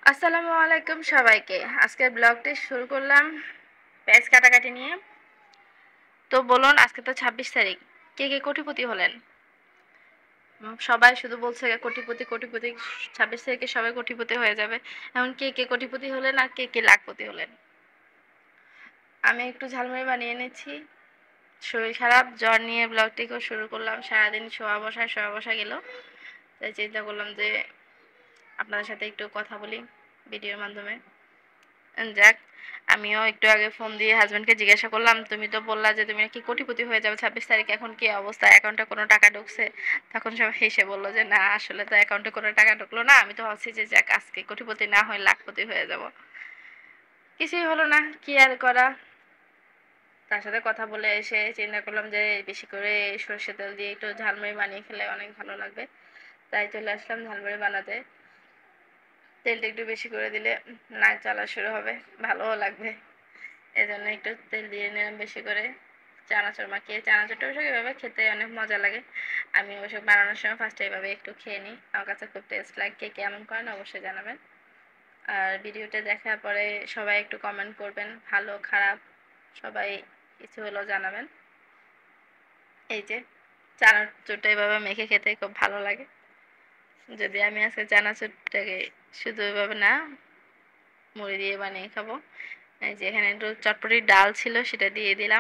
আসসালামু আলাইকুম সবাইকে। আজকের ব্লগটি শুরু করলাম পেঁয়াজ কাটাকাটি নিয়ে। তো বলুন, আজকে তো ২৬ তারিখ। কে কোটিপতি হলেন? সবাই শুধু বলছে কোটিপতি কোটিপতি, ২৬ তারিখে সবাই কোটিপতি হয়ে যাবে। এখন কে কোটিপতি হলেন আর কে লাখপতি হলেন? আমি একটু ঝালমুড়ি বানিয়ে এনেছি। শরীর খারাপ, জ্বর নিয়ে ব্লগটিকেও শুরু করলাম। সারাদিন শোয়া বসা গেল। তাই চিন্তা করলাম যে আপনাদের সাথে একটু কথা বলি ভিডিওর মাধ্যমে। যাক, আমিও একটু আগে ফোন দিয়ে হাজবেন্ডকে জিজ্ঞাসা করলাম, তুমি তো বললা যে তুমি নাকি কোটিপতি হয়ে যাবে ২৬ তারিখ, এখন কি অবস্থা, অ্যাকাউন্টে কোনো টাকা ঢুকছে? তখন সব হেসে বললো যে না, আসলে তো অ্যাকাউন্টে কোনো টাকা ঢুকলো না। আমি তো ভাবছি যে যাক, আজকে কোটিপতি না হয়ে লাখপতি হয়ে যাব। কিছুই হলো না, কি আর করা। তার সাথে কথা বলে এসে চিন্তা করলাম যে বেশি করে সরষের তেল দিয়ে একটু ঝালমুড়ি বানিয়ে খেলে অনেক ভালো লাগবে। তাই চলে আসলাম ঝালমুড়ি বানাতে। তেলটা একটু বেশি করে দিলে নাক জ্বলা শুরু হবে, ভালোও লাগবে। এজন্য একটু তেল দিয়ে নিলাম বেশি করে। চানাচুর মাখিয়ে, চানাচুরটা অবশ্য এভাবে খেতে অনেক মজা লাগে। আমি অবশ্য বানানোর সময় ফার্স্টে এভাবে একটু খেয়ে নিই, আমার কাছে খুব টেস্ট লাগে। কে কেমন করেন অবশ্যই জানাবেন। আর ভিডিওটা দেখার পরে সবাই একটু কমেন্ট করবেন, ভালো খারাপ সবাই কিছু হলেও জানাবেন। এই যে চানাচুরটা এভাবে মেখে খেতে খুব ভালো লাগে। যদি আমি আজকে চানাচুরটাকে শুধু এভাবে না, মুড়ি দিয়ে বানিয়ে খাবো। এই যে এখানে একটু চটপটির ডাল ছিল, সেটা দিয়ে দিলাম।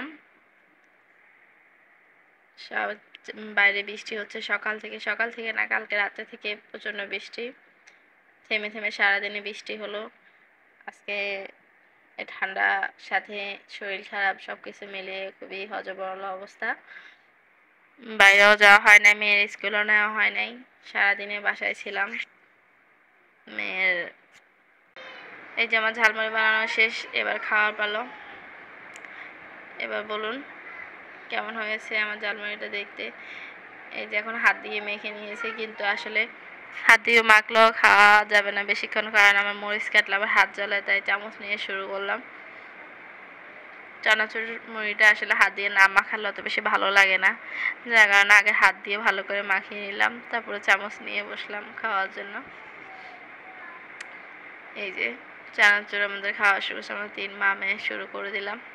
সব বাইরে বৃষ্টি হচ্ছে সকাল থেকে না, কালকে রাতে থেকে প্রচণ্ড বৃষ্টি। থেমে থেমে সারাদিনে বৃষ্টি হলো। আজকে ঠান্ডা সাথে শরীর খারাপ, সব কিছু মিলিয়ে খুবই হযবরল অবস্থা। বাইরেও যাওয়া হয় নাই, মেয়ের স্কুলও নেওয়া হয় নাই। সারাদিনে বাসায় ছিলাম। মেয়ের এই যে আমার ঝালমুড়ি বানানো শেষ, এবার খাওয়ার পালো। এবার বলুন কেমন হয়েছে আমার ঝালমুড়িটা দেখতে। এই যে এখন হাত দিয়ে মেখে নিয়েছি, কিন্তু আসলে হাত দিয়ে মাখলেও খাওয়া যাবে না বেশিক্ষণ, কারণ আমার মরিচ কাটলে আবার হাত জ্বলে। তাই চামচ নিয়ে শুরু করলাম। চানাচুর মুড়িটা আসলে হাত দিয়ে না মাখালে অত বেশি ভালো লাগে না, যার কারণে আগে হাত দিয়ে ভালো করে মাখিয়ে নিলাম, তারপরে চামচ নিয়ে বসলাম খাওয়ার জন্য। এই যে চানাচুর আমাদের খাওয়া শুরু, আমরা ৩ মা মেয়ে শুরু করে দিলাম।